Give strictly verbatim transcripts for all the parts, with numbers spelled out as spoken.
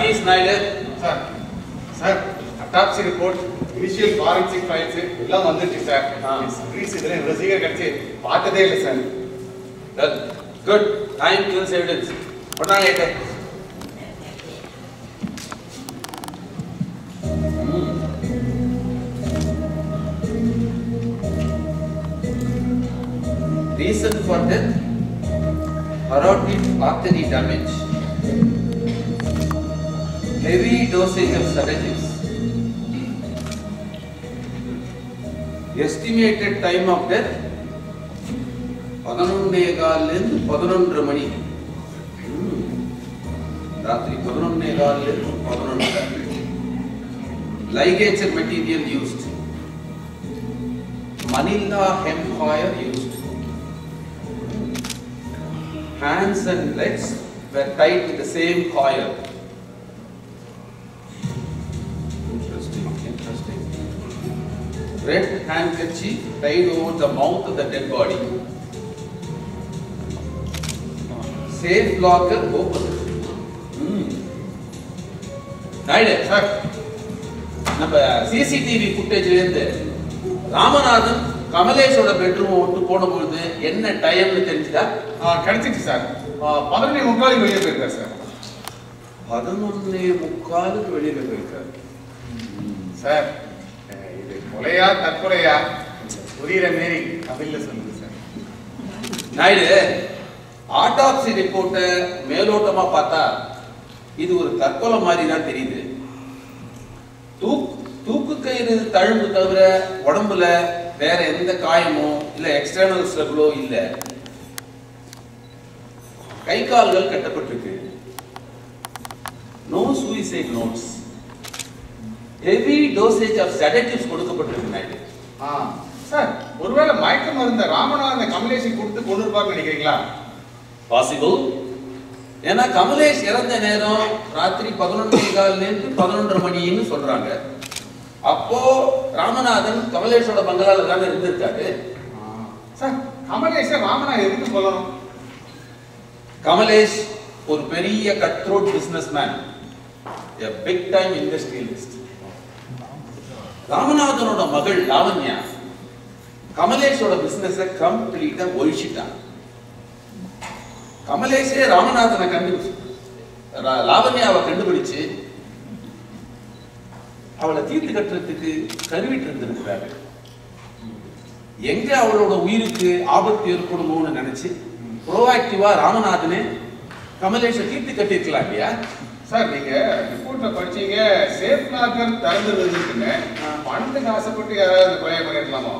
Manish Naidu. Sir, sir, autopsy report, initial forensic files, எல்லாம் வந்துருச்சு sir. Please இதெல்லாம் இவ்வளவு சீக்கிரம் கிடைச்சு பார்த்ததே இல்லை sir. Well, good. Time kills evidence. பண்ணாங்க ஏட்டே. Reason for death: carotid artery damage. Heavy dosage of sedatives. Estimated time of death: பதினொன்னே காலிலிருந்து பதினொன்று மணி. ராத்திரி பதினொன்னே காலிலிருந்து பதினொன்று. Ligature material used: Manila hemp wire used. Hands and legs were tied with the same coil. Interesting, interesting. Red handkerchief tied over the mouth of the dead body. Safe locker open. Hmm. Naidu, sir. நம்ம CCTV ஃபுட்டேஜ்ல இருந்து Ramanathan கமலேஷோட bedroom விட்டு போன பொழுது என்ன டைம்னு தெரிஞ்சுதா? கிடைச்சிச்சு சார். பதினொன்னே முக்காலுக்கு வெளியே போயிருக்காரு சார். பதினொன்னே முக்காலுக்கு வெளியில போயிருக்காரு சார். இது கொலையா தற்கொலையா புரியுற மாரி தமிழ்ல சொல்லுங்க சார். நாயுடு, ஆட்டாப்சி ரிப்போர்ட்டை மேலோட்டமா பார்த்தா இது ஒரு தற்கொலை மாதிரி தான் தெரியுது. தூக்கு தூக்கு கயிறு தழும்பு தவிர உடம்புல வேற எந்த காயமோ இல்ல எக்ஸ்டர்னல் ஸ்ட்ரகிளோ இல்ல. கை கால்கள் கட்டப்பட்டிருக்கு. No suicide notes. Heavy dosage of sedatives கொடுக்கப்பட்டிருக்கு நாயுடு. ஆ சார், ஒருவேளை மயக்க மருந்த ராமநாதன் கமலேஷுக்கு கொடுத்து கொண்டு இருப்பார்னு நினைக்கிறீங்களா? பாசிபிள். ஏன்னா கமலேஷ் இறந்த நேரம் ராத்திரி பதினொன்னே காலிலிருந்து பதினொன்றரை மணின்னு சொல்றாங்க. அப்போ ராமநாதன் கமலேஷோட பங்களால தானே இருந்திருக்காரு. சார், கமலேஷ் ராமநாதன் எதுக்கு சொல்லணும்? கமலேஷ் ஒரு பெரிய cut throat business man, a big time industrialist. ராமநாதனோட மகள் லாவண்யா கமலேஷோட பிசினஸை கம்ப்ளீட்டா ஒழிச்சிட்டான். கமலேஷே ராமநாதனை கண்டுபிடிச்சு லாவண்யாவை கண்டுபிடிச்சு அவளை தீர்த்து கட்டுறதுக்கு கருவிட்டு இருந்திருக்கிறாரு. எங்க அவளோட உயிருக்கு ஆபத்து ஏற்படுமோன்னு நினைச்சு ப்ரோஆக்டிவா ராமநாதனே கமலேஷை தீர்த்து கட்டிருக்கலாம் இல்லையா? சார், நீங்க ரிப்போர்ட்ல படிச்சீங்க சேஃப் லாக்கர் திறந்து வந்துருக்குங்க. பணத்துக்கு ஆசைப்பட்டு யாராவது கொலை பண்ணிருக்கலாமா?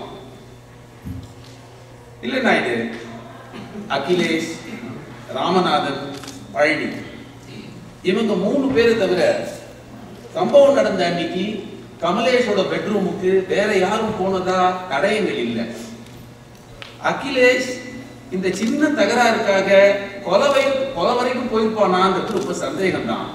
இல்ல நாயுடு, அகிலேஷ், ராமநாதன், பழனி இவங்க மூணு பேரை தவிர சம்பவம் நடந்த அன்னைக்கு கமலேஷோட பெட்ரூமுக்கு வேற யாரும் போனதா தடயங்கள் இல்லை. அகிலேஷ் இந்த சின்ன தகராறுக்காக கொலை கொலை வரைக்கும் போயிருப்பானாங்கிறது ரொம்ப சந்தேகம் தான்.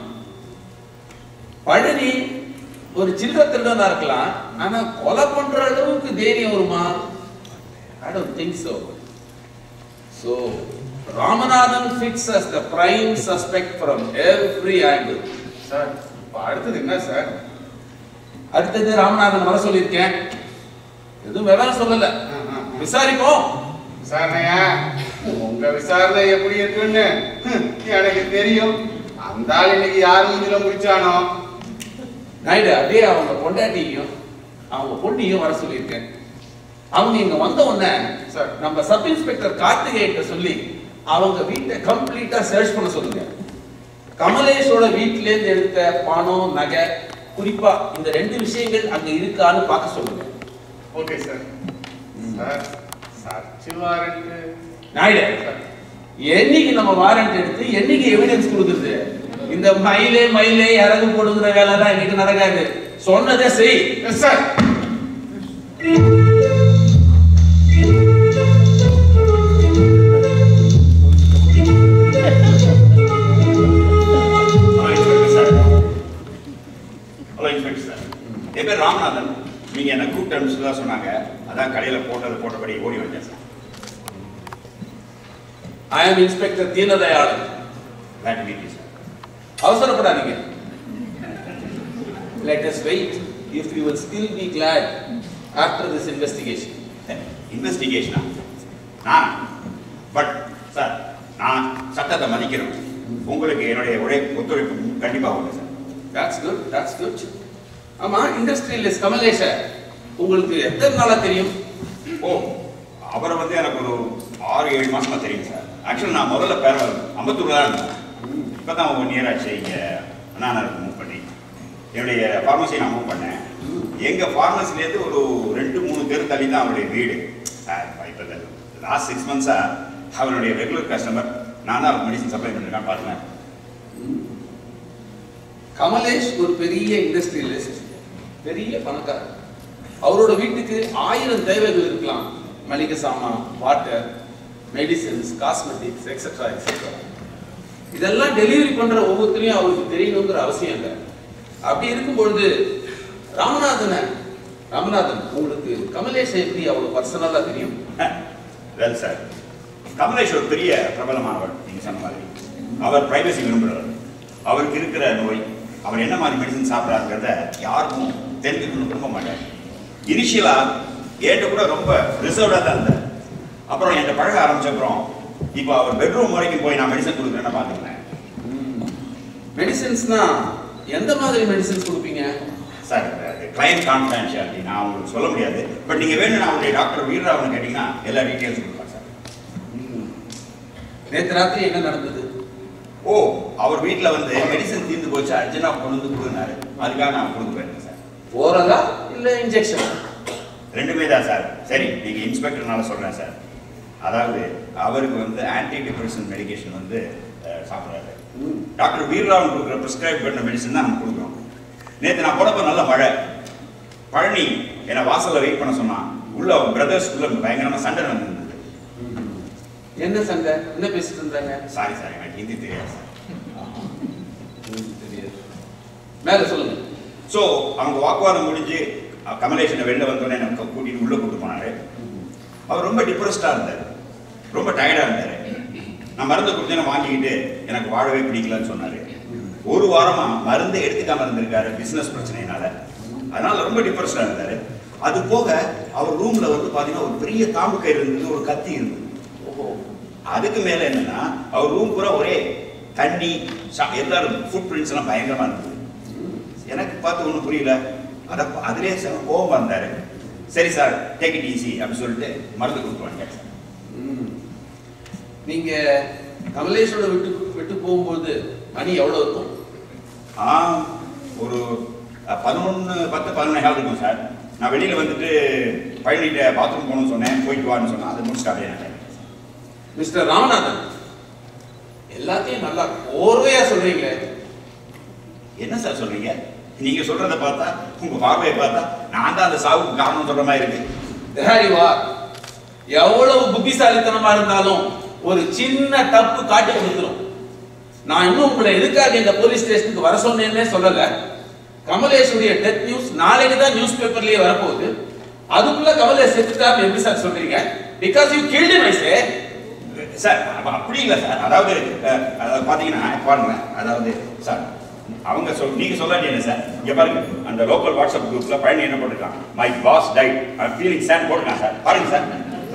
பழனி ஒரு சின்ன திருடனா இருக்கலாம், ஆனா கொலை பண்ற அளவுக்கு தைரியம் வருமா? I don't think so. So Ramanathan fits as the prime suspect from every angle. Sir, இப்போ அடுத்தது என்ன சார்? அடுத்தது ராமநாதன் வர சொல்லியிருக்கேன். எதுவும் விவரம் சொல்லல, விசாரிப்போம். விசாரணையா? உங்க விசாரணை எப்படி இருக்குன்னு எனக்கு தெரியும். அந்த ஆள் இன்னைக்கு யார் மூஞ்சில முடிச்சானோ. நாயுடு, அப்படியே அவங்க பொண்டாட்டியும் அவங்க பொண்ணையும் வர சொல்லியிருக்கேன். அவங்க இங்க வந்த உடனே சார் நம்ம சப் இன்ஸ்பெக்டர் கார்த்திகேயன் சொல்லி அவங்க வீட்டை கம்ப்ளீட்டா சர்ச் பண்ண சொல்லுங்க. கமலேஷோட வீட்டில இருந்து எடுத்த பணம், நகை, குறிப்பா இந்த ரெண்டு விஷயங்கள் அங்க இருக்கான்னு பார்க்க சொல்லுங்க. Okay sir. Sir, search warrant Naidu, என்னைக்கு நம்ம வாரண்ட் எடுத்து என்னைக்கு எவிடன்ஸ் கொடுக்குறது? இந்த மயிலே மயிலே இறகு போடுங்கிற வேலை தான் இன்னைக்கு நடக்காது. சொன்னதே செய். சார். என் பேர் ராமநாதன். நீங்க என்ன கூப்பிட்டு அனுப்பிச்சுதான் சொன்னாங்க. அதான் கடையில போட்டது போட்டபடி ஓடி வந்தேன் sir. I am Inspector Deenadayalan. Glad to meet you, sir. அவசரப்படாதீங்க. Let us wait if you will still be glad after this investigation. இன்வெஸ்டிகேஷனா? நான் பட் சார் நான் சட்டத்தை மதிக்கிறேன். உங்களுக்கு என்னுடைய உழைப்பு ஒத்துழைப்பு கண்டிப்பாக உண்டு sir. That's good, that's good. ஆமா, இண்டஸ்ட்ரியலிஸ்ட் கமலேஷ உங்களுக்கு எத்தனை நாளா தெரியும்? ஓ, அவரை வந்து எனக்கு ஒரு ஆறு ஏழு மாசமா தெரியும் சார். ஆக்சுவலி நான் முதல்ல பேர அம்பத்தூர்ல தான் இருந்தேன். இப்போ தான் ஒன் இயர் ஆச்சு இங்கே அண்ணா மூவ் பண்ணி என்னுடைய ஃபார்மசி நான் மூவ் பண்ணேன். எங்கள் ஃபார்மசிலேருந்து ஒரு ரெண்டு மூணு தெரு தள்ளி தான் அவருடைய வீடு. இப்போ லாஸ்ட் சிக்ஸ் மந்த்ஸாக அவருடைய ரெகுலர் கஸ்டமர் நான் தான் மெடிசன் சப்ளை பண்ணிருக்கான்னு பார்த்துனேன். கமலேஷ் ஒரு பெரிய இண்டஸ்ட்ரியலிஸ்ட், பெரிய பணக்காரர். அவரோட வீட்டுக்கு ஆயிரம் தேவைகள் இருக்கலாம். மளிகை சாமான், water, medicines, cosmetics etcetera etcetera. இதெல்லாம் டெலிவரி பண்ற ஒவ்வொருத்தரையும் அவருக்கு தெரியணுங்கிற அவசியம் இல்லை. அப்படி இருக்கும்பொழுது ராமநாதனை ராமநாதன் உங்களுக்கு கமலேஷை எப்படி அவ்வளவு பர்சனலா தெரியும்? வெல் சார், கமலேஷ் ஒரு பெரிய பிரபலமானவர். நீங்க சொன்ன மாதிரி அவர் பிரைவசி விரும்புகிறவர். அவருக்கு இருக்கிற நோய், அவர் என்ன மாதிரி மெடிசன் சாப்பிட்றாருங்கிறத யாருக்கும் தெரிஞ்சுக்கணும்னு விரும்ப மாட்டார். இனிஷியலா என்கிட்ட கூட ரொம்ப ரிசர்வ்டா தான் இருந்தார். அப்புறம் என்கிட்ட பழக ஆரம்பிச்சப்புறம் இப்போ அவர் பெட்ரூம் வரைக்கும் போய் நான் மெடிசன் கொடுக்குறேன்னு பார்த்துக்கிறேன். மெடிசன்ஸ்னா எந்த மாதிரி மெடிசன்ஸ் கொடுப்பீங்க சார்? கிளைண்ட் கான்ஃபிடென்ஷியாலிட்டி நான் உங்களுக்கு சொல்ல முடியாது. பட் நீங்க வேணும் அவருடைய டாக்டர் வீரராவன் கேட்டீங்கன்னா எல்லா டீட்டெயில்ஸ் கொடுப்பாங்க சார். நேற்று ராத்திரி என்ன நடந்தது? ஓ, அவர் வீட்டில் வந்து மெடிசன் தீர்ந்து போச்சு, அர்ஜென்டாக கொண்டு வந்து கொடுனாரு. அதுக்காக நான் கொடுக்க போயிருந்தேன் சார். ஓரலா இல்லை இன்ஜெக்ஷன்? ரெண்டுமே தான் சார். சரி, நீங்கள் இன்ஸ்பெக்டர்னால சொல்கிறேன் சார். அதாவது அவருக்கு வந்து ஆன்டி டிப்ரெஷன் மெடிகேஷன் வந்து சாப்பிட்றாரு. டாக்டர் வீரராவன் கொடுக்குற ப்ரிஸ்கிரைப் பண்ண மெடிசன் தான் நம்ம கொடுக்குறோம். நேற்று நான் போனப்போ நல்ல மழை. பழனி என்னை வாசலில் வெயிட் பண்ண சொன்னான். உள்ள அவன் பிரதர்ஸ் உள்ள பயங்கரமாக சண்டை நடந்துருந்தது. என்ன சண்டை? என்ன பேசிட்டு இருந்தாங்க? சாரி சார், எனக்கு ஹிந்தி தெரியாது சார். தெரியாது, மேலே சொல்லுங்க. ஸோ அவங்க வாக்குவாதம் முடிஞ்சு கமலேஷனை வெளில வந்தோடனே எனக்கு கூட்டிட்டு உள்ள கூட்டு போனாரு. அவர் ரொம்ப டிப்ரெஸ்டாக இருந்தார், ரொம்ப டயர்டாக இருந்தார். நான் மருந்து கொடுத்தேன்னு வாங்கிக்கிட்டு எனக்கு வாழவே பிடிக்கலன்னு சொன்னார். ஒரு வாரமா மருந்து எடுத்துக்காம இருந்திருக்காரு பிசினஸ் பிரச்சனையினால. அதனால ரொம்ப டிப்ரெஸ்டாக இருந்தார். அது போக அவர் ரூம்ல வந்து பார்த்தீங்கன்னா ஒரு பெரிய தாம்பு கயிறு இருந்தது, ஒரு கத்தி இருந்தது. அதுக்கு மேல என்னன்னா அவர் ரூம் பூரா ஒரே தண்ணி, எல்லாரும் ஃபுட் பிரிண்ட்ஸ் எல்லாம் பயங்கரமா இருந்தது. எனக்கு பார்த்து ஒன்றும் புரியல. அதை அதிலே சார் கோபம் வந்தாரு. சரி சார், டேக் இட் ஈஸி அப்படின்னு சொல்லிட்டு மருந்து கொடுத்து வந்தேன் சார். நீங்க கமலேஷோட விட்டு விட்டு போகும்போது மணி எவ்வளோ இருக்கும்? ஆ, ஒரு பதினொன்று பத்து பதினொன்று இருக்கும் சார். நான் வெளியில வந்துட்டு பழனிட்ட பாத்ரூம் போகணும்னு சொன்னேன், போயிட்டு வான்னு சொன்னேன். அதை முடிச்சுட்டு அப்படியே மிஸ்டர் ராமநாதன், எல்லாத்தையும் நல்லா கோர்வையா சொல்றீங்களே. என்ன சார் சொல்றீங்க? நீங்க சொல்றதை பார்த்தா, உங்க பார்வையை பார்த்தா நான் தான் அந்த சாவுக்கு காரணம் சொல்ற மாதிரி இருக்கு. எவ்வளவு புத்திசாலித்தனமா இருந்தாலும் ஒரு சின்ன தப்பு காட்டி கொடுத்துரும். நான் இன்னும் உங்களை எதுக்காக இந்த போலீஸ் ஸ்டேஷனுக்கு வர சொன்னேன்னே சொல்லல. கமலேஷுடைய டெத் நியூஸ் நாளைக்கு தான் நியூஸ் பேப்பர்லயே வரப்போகுது. அதுக்குள்ள கமலேஷ் செத்துட்டாருன்னு எப்படி சார் சொல்றீங்க? Because you killed him I say. Sir அப்படி இல்லை சார். அதாவது பாத்தீங்கன்னா பாருங்க, அதாவது சார் அவங்க சொல் நீங்க சொல்லாட்டி என்ன சார், இங்க பாருங்க அந்த லோக்கல் வாட்ஸ்அப் குரூப்ல பழனி என்ன போட்டுருக்கான், my boss died I am feeling sad போட்டுருக்கான் சார். பாருங்க சார்.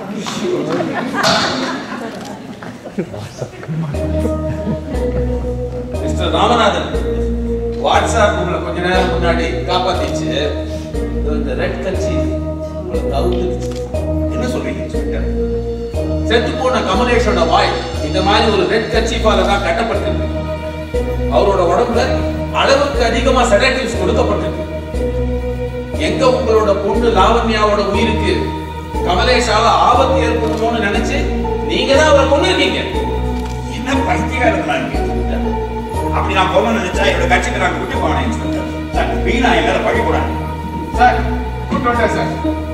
மிஸ்டர் ராமநாதன், வாட்ஸ்அப் உங்களை கொஞ்ச நேரம் முன்னாடி காப்பாத்திச்சு. இந்த ரெட் கட்சி உங்களை தவிர்த்துச்சு. என்ன சொல்றீங்க இன்ஸ்பெக்டர்? செத்து போன கமலேஷோட வாய் இந்த மாதிரி ஒரு ரெட் கட்சிப்பால தான் கட்டப்பட்டிருக்கு. அவரோட உடம்புல அளவுக்கு அதிகமா செடேட்டிவ்ஸ் கொடுக்கப்பட்டிருக்கு. எங்க உங்களோட பொண்ணு லாவண்யாவோட உயிருக்கு கமலேஷால ஆபத்து ஏற்படுமோன்னு நினைச்சு நீங்க தான் அவரை கொண்டு இருக்கீங்க. என்ன பைத்தியக்காரங்களா இருக்கு? அப்படி நான் போக நினைச்சா என்னோட கட்சிக்கு நான் கூட்டி போனேன் இன்ஸ்பெக்டர். சார் வீணா என் மேல பழி போடாங்க சார். கூட்டு வந்தேன் சார்.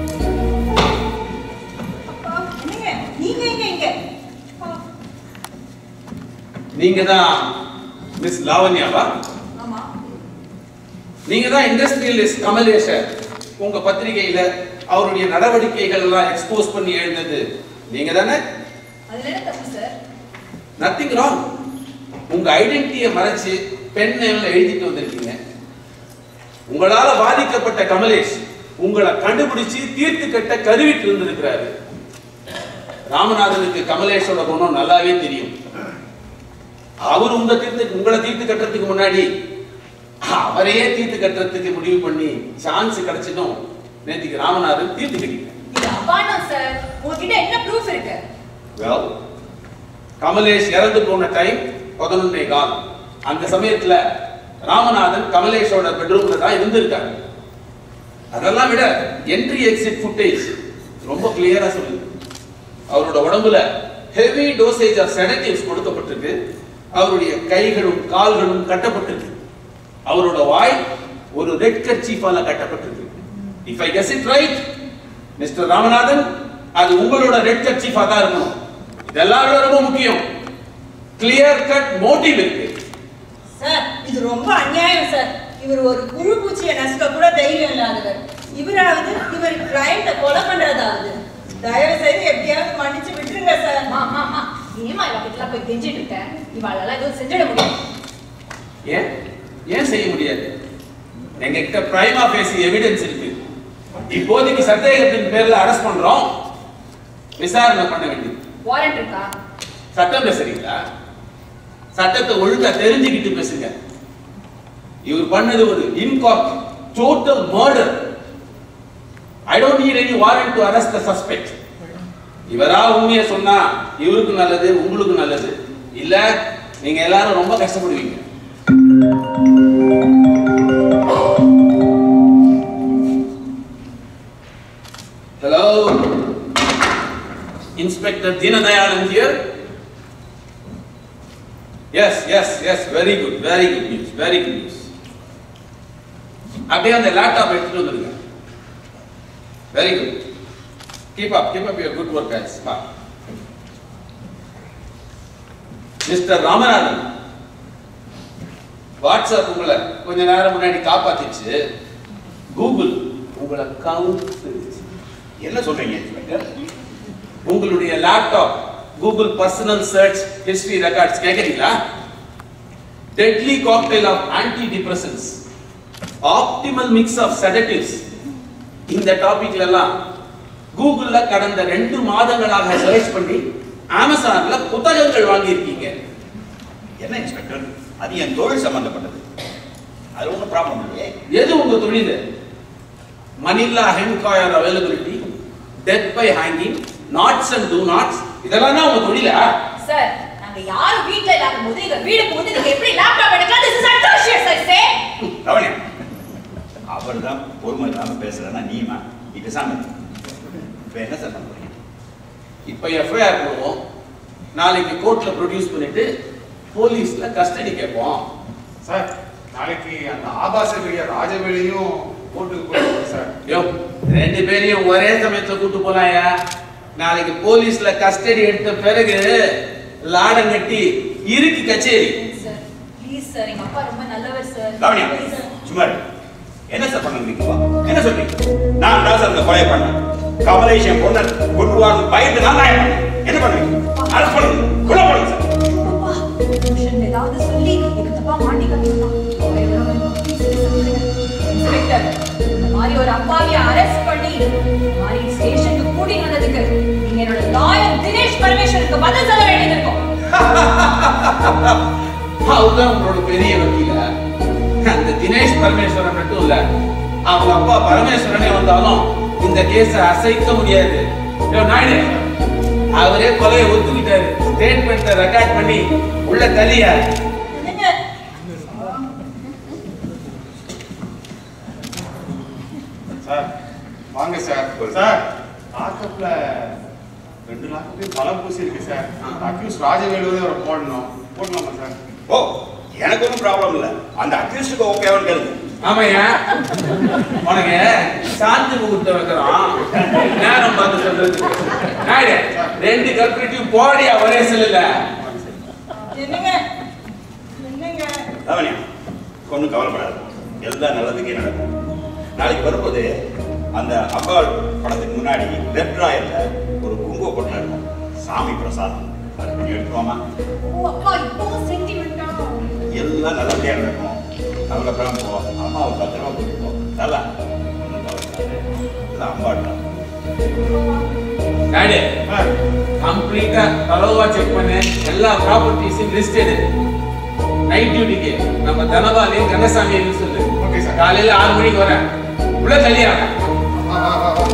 நீங்க தான் மிஸ் லாவண்யாவா? ஆமா. நீங்க தான் இண்டஸ்ட்ரியலிஸ்ட் கமலேஷ உங்க பத்திரிகையில அவருடைய நடவடிக்கைகள் எல்லாம் எக்ஸ்போஸ் பண்ணி எழுந்தது நீங்க தானே? அதுல என்ன தப்பு சார்? Nothing wrong. உங்க ஐடென்டிட்டியை மறைச்சு பென் நேம்ல எழுதிட்டு வந்திருக்கீங்க. உங்களால பாதிக்கப்பட்ட கமலேஷ் உங்களை கண்டுபிடிச்சு தீர்த்து கட்ட கருவிட்டு இருந்திருக்கிறாரு. ராமநாதனுக்கு கமலேஷோட குணம் நல்லாவே தெரியும். அவர் உங்க தீர்த்து உங்களை தீர்த்து கட்டுறதுக்கு முன்னாடி அவரையே தீர்த்து கட்டுறதுக்கு முடிவு பண்ணி சான்ஸ் கிடைச்சதும் நேற்றுக்கு ராமநாதன் தீர்த்து கட்டிட்டார். இது அபாண்டம் சார். உங்ககிட்ட என்ன ப்ரூஃப் இருக்கு? வெல், கமலேஷ் இறந்து போன டைம் பதினொன்னே கால். அந்த சமயத்துல ராமநாதன் கமலேஷோட பெட்ரூம்ல தான் இருந்திருக்காங்க. அதெல்லாம் விட என்ட்ரி எக்ஸிட் ஃபுட்டேஜ் ரொம்ப கிளியரா சொல்லுது. அவரோட உடம்புல ஹெவி டோசேஜ் ஆஃப் செடேட்டிவ்ஸ் கொடுக்கப்பட்டிருக்கு. அவருடைய கைகளும் கால்களும் கட்டப்பட்டிருக்கு. அவரோட வாய் ஒரு ரெட் கர்ச்சீஃபால கட்டப்பட்டிருக்கு. If I guess it right mister Ramanathan, அது உங்களோட ரெட் கர்ச்சீஃபா தான் இருக்கணும். இதெல்லாம் ரொம்ப முக்கியம். கிளியர் கட் மோட்டிவ் இருக்கு. சார், இது ரொம்ப அநியாயம் சார். இவர் ஒரு புழு பூச்சியை நசுக்க கூட தைரியம் இல்லாதவர். இவராவது இவர் கிளையண்ட கொலை பண்றதாவது. தயவு செய்து எப்படியாவது மன்னிச்சு விட்டுருங்க சார். அம்மா அம்மா அம்மா ஏமா இவ கிட்ட போய் கெஞ்சிட்டு இருக்க? இவாளால எதுவும் செஞ்சிட முடியாது. ஏன் ஏன் செய்ய முடியாது? எங்க கிட்ட பிரைமா ஃபேசி எவிடன்ஸ் இருக்கு. இப்போதைக்கு சந்தேகத்தின் பேர்ல அரெஸ்ட் பண்றோம். விசாரணை பண்ண வேண்டியது. வாரண்ட் இருக்கா? சட்டம் பேசுறீங்களா? சட்டத்தை ஒழுங்கா தெரிஞ்சுக்கிட்டு பேசுங்க. இவர் பண்ணது ஒரு இன்கார்ப் total murder. I don't need any warrant to arrest the suspect. இவரா உண்மையை சொன்னா இவருக்கு நல்லது, உங்களுக்கு நல்லது. இல்ல நீங்க எல்லாரும் ரொம்ப கஷ்டப்படுவீங்க. Hello, Inspector Deenadayalan here. Yes, yes, yes, very good, very good news, very good news. அப்படியே அந்த லேப்டாப் எடுத்துட்டு வந்துருங்க. Very good. Keep up, keep up your good work, guys. Bye. Mister Ramanathan, WhatsApp உங்களை கொஞ்ச நேரம் முன்னாடி காப்பாத்திச்சு. கூகுள் உங்களை கவுண்ட். என்ன சொல்றீங்க இன்ஸ்பெக்டர்? உங்களுடைய laptop Google personal search history records கேக்குறீங்களா? Deadly cocktail of anti depressants, optimal mix of sedatives. இந்த டாபிக்ல எல்லாம் கூகுள்ல கடந்த ரெண்டு மாதங்களாக சர்ச் பண்ணி அமேசான்ல புத்தகங்கள் வாங்கி இருக்கீங்க. என்ன இன்ஸ்பெக்டர், அது என் தொழில் சம்பந்தப்பட்டது. அது ஒன்றும் ப்ராப்ளம் இல்லையே. எது உங்க தொழில்? மணிலா ஹென்காயர் availability, death by hanging, knots and two knots, இதெல்லாம் தான் உங்க தொழிலா? சார், நாங்க யாரும் வீட்ல இல்லாத போது இங்க வீடு போது நீங்க எப்படி லேப்டாப் எடுக்கலாம்? This is atrocious, I say. ரவணி, அவர் தான் பொறுமை இல்லாம பேசுறேன்னா நீமா இது சாமி. இப்போ என்ன சார் பண்ண போறீங்க? இப்போ எஃப்ஐஆர் போடுவோம். நாளைக்கு கோர்ட்ல ப்ரொடியூஸ் பண்ணிட்டு போலீஸ்ல கஸ்டடி கேட்போம். சார், நாளைக்கு அந்த ஆபாச பிரியா ராஜவேலியும் கோர்ட்டுக்கு போயிருக்கோம் சார். யோ, ரெண்டு பேரையும் ஒரே சமயத்துல கூட்டு போலாயா? நாளைக்கு போலீஸ்ல கஸ்டடி எடுத்த பிறகு லாடம் கட்டி இருக்கு கச்சேரி. சார், ப்ளீஸ் சார், எங்க அப்பா ரொம்ப நல்லவர் சார். ரவணியா, சும்மா இரு. என்ன சார் பண்ணுவீங்க? என்ன சொல்றீங்க? நான் தான் சார் இந்த கொலை பண்ணேன். கமலேஷ் என் பொண்ணை கொண்டு வந்து பயந்து நான் தான் என்ன பண்ணுவீங்க? அரெஸ்ட் பண்ணுங்க, கொலை பண்ணுங்க சார். அப்பா, மிஷன் ஏதாவது சொல்லி எங்க தப்பா மாட்டிக்காதீங்கப்பா. இன்ஸ்பெக்டர், இந்த மாதிரி ஒரு அப்பாவியை அரெஸ்ட் பண்ணி இந்த மாதிரி ஸ்டேஷனுக்கு கூட்டி வந்ததுக்கு நீங்க என்னோட லாயர் தினேஷ் பரமேஸ்வருக்கு பதில் சொல்ல வேண்டியது இருக்கும். அவர்தான் உங்களோட பெரிய வக்கீல. அந்த தினேஷ் பரமேஸ்வரன் மட்டும் இல்ல, அவங்க அப்பா பரமேஸ்வரனே வந்தாலும் இந்த கேஸ அசைக்க முடியாது. நாயுடு அவரே கொலையை ஒத்துக்கிட்டாரு. ஸ்டேட்மெண்ட்டை ரெக்கார்ட் பண்ணி உள்ள தள்ளியா. சார், வாங்க சார். சார், லாக்கப்ல ரெண்டு லாக்கப்லயும் பலம் பூசி இருக்கு சார். அக்யூஸ் ராஜவேலுவே அவரை போடணும். போடலாமா சார்? ஓ, எனக்கு ஒன்றும் ப்ராப்ளம் இல்லை. அந்த அக்யூஸ்டுக்கு ஓகேவான்னு கேளுங்க. ஆமாய்யா, உனக்கு சாந்தி முகூர்த்தம் வைக்கிறோம், நேரம் பார்த்து சொல்றதுக்கு. நாயுடு, ரெண்டு கல்பிரிட்டியும் போடியா ஒரே செல்லுல. என்னங்க என்னங்க ரவணியா, ஒன்றும் கவலைப்படாது. எல்லாம் நல்லதுக்கே நடக்கும். நாளைக்கு வரும்போது அந்த அப்பா படத்துக்கு முன்னாடி லெஃப்ட் ராயர்ல ஒரு குங்கும பொட்டை இருக்கும், சாமி பிரசாதம். அது கொஞ்சம் எடுத்துக்கோமா? ஓ அப்பா, இப்பவும் சென்டிமெண்டா. எல்லாம் நல்லபடியா நடக்கும். கவலைப்படாம போ. அம்மாவை பத்திரமா கூட்டிட்டு போ. நல்லா அம்பாட்டம் டாடி கம்ப்ளீட்டா தலவா செக் பண்ண எல்லா ப்ராப்பர்ட்டிஸையும் லிஸ்ட் எடு. நைட் டியூட்டிக்கு நம்ம தனபாலையும் கந்தசாமியும் சொல்லு. Okay sir. காலையில ஆறு மணிக்கு வரேன். உள்ள கல்யாணம். ஆ ஆ ஆ